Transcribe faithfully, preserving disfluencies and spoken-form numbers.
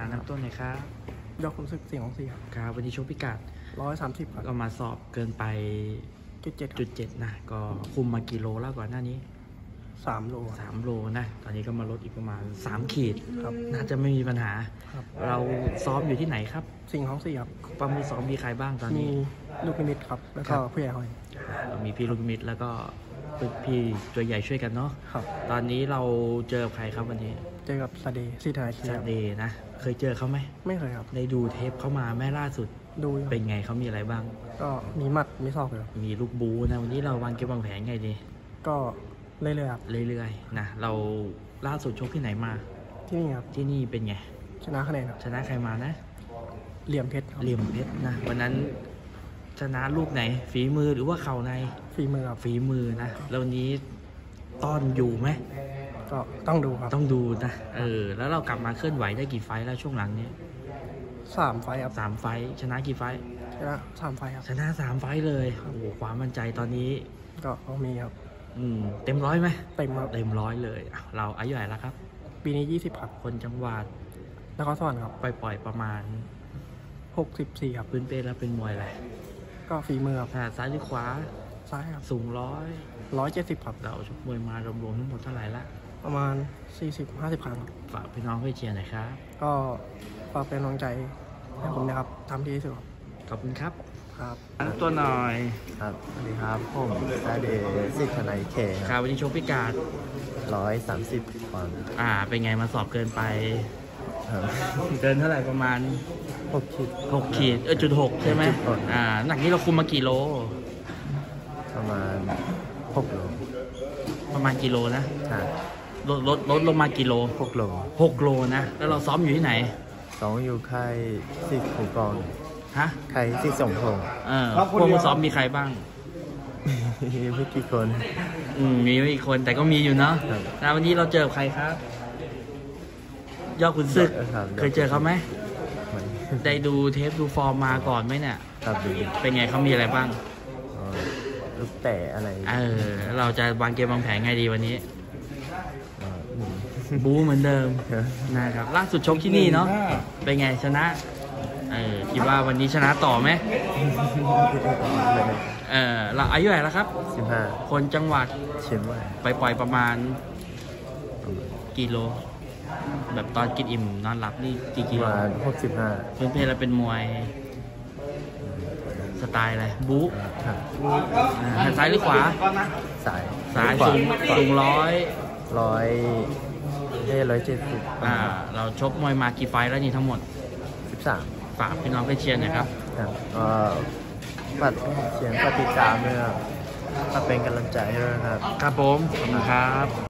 น้ำต้นหน่อยครับยอดขุนศึกสิ่งของสี่ครับครับวันนี้ชกพิกัดร้อยสามสิบครับก็มาสอบเกินไปจุดเจ็ดจุดเจ็ดนะก็คุมมากี่โลแล้วก่อนหน้านี้สามโลสามโลนะตอนนี้ก็มาลดอีกประมาณสามขีดครับน่าจะไม่มีปัญหาเราซ้อมอยู่ที่ไหนครับสิ่งของสี่ครับปั๊มมือซ้อมมีใครบ้างตอนนี้มีลูกนิมิตครับแล้วก็ผู้ใหญ่หอยมีพี่ลูกนิมิตแล้วก็พี่ตัวใหญ่ช่วยกันเนาะครับตอนนี้เราเจอใครครับวันนี้เจอกับซาเดย์ซีทายซาเดย์นะเคยเจอเขาไหมไม่เคยครับได้ดูเทปเขามาแม่ล่าสุดดูเป็นไงเขามีอะไรบ้างก็มีหมัดมีศอกเลยมีลูกบูนะวันนี้เราวางเกมวางแผนไงดีก็เรื่อยๆครับเรื่อยๆนะเราล่าสุดชกที่ไหนมาที่นี่ครับที่นี่เป็นไงชนะคะแนนครับชนะใครมานะเหลี่ยมเพชรเหลี่ยมเพชรนะวันนั้นชนะลูกไหนฝีมือหรือว่าเข่าในฝีมือครับฝีมือนะแล้ววันนี้ต้อนอยู่ไหมก็ต้องดูครับต้องดูนะเออแล้วเรากลับมาเคลื่อนไหวได้กี่ไฟล์แล้วช่วงหลังนี้สามไฟครับสามไฟล์ชนะกี่ไฟล์ชนะสามไฟครับชนะสามไฟล์เลยโอ้โหความมั่นใจตอนนี้ก็มีครับอืมเต็มร้อยไหมเต็มครับเต็มร้อยเลยเราอายุเท่าไหร่แล้วครับปีนี้ยี่สิบครับคนจังหวัดนครสวรรค์ครับปล่อยปล่อยประมาณหกสิบสี่ครับพื้นเป้แล้วเป็นมวยอะไรก็ฝีมือครับซ้ายหรือขวาซ้ายครับสูงร้อยร้อยเจ็ดสิบครับเราชกมวยมารวมๆทั้งหมดเท่าไหร่ละประมาณสี่สิบห้าสิบครั้งฝากพี่น้องให้เชียร์หน่อยครับก็ฝากเป็นกำลังใจให้ผมนะครับทำดีที่สุดครับขอบคุณครับครับตัวหน่อยครับสวัสดีครับผมซาเดย์ซิคาไนเคครับวันนี้ชกพิกัดร้อยสามสิบปอนด์อ่าเป็นไงมาสอบเกินไปเกินเท่าไหร่ประมาณหกขีดหกขีดเออจุดหกใช่ไหมอ่าหนักนี้เราคุมมากี่โลประมาณหกโลประมาณกิโลนะลดลดลดลงมากี่โลหกโลหกโลนะแล้วเราซ้อมอยู่ที่ไหนซ้อมอยู่ค่ายสิบหกกองฮะค่ายสิบสองพงเออพวกมือซ้อมมีใครบ้างไม่กี่คนอืมมีไม่กี่คนแต่ก็มีอยู่เนาะแล้ววันนี้เราเจอใครครับยอดขุนศึกเคยเจอเขาไหมได้ดูเทปดูฟอร์มมาก่อนไหมเนี่ยครับดูเป็นไงเขามีอะไรบ้างลูกแต่อะไรเออเราจะวางเกมวางแผนไงดีวันนี้บู๊เหมือนเดิมนะครับล่าสุดชกที่นี่เนาะเป็นไงชนะเออคิดว่าวันนี้ชนะต่อไหมเออเราอายุเท่าไหร่แล้วครับสิบห้าคนจังหวัดเชียงใหม่ไปปล่อยประมาณกิโลแบบตอนกินอิ่มนอนหลับนี่กี่กิโลประมาณหกสิบห้าเพื่อนเพลเราเป็นมวยสไตล์อะไรบู๊ซ้ายหรือขวาสายสายสูงสูงร้อยร้อยเอ้ร้อยเจ็ดสิบอ่าเราชกมวยมากี่ไฟแล้วนี่ทั้งหมดสิบสามฝากพี่น้องไปเชียร์หน่อยครับก็ฝากเชียร์ฝากติดตามด้วยครับถ้าเป็นกำลังใจให้ด้วยครับครับผมขอบคุณครับ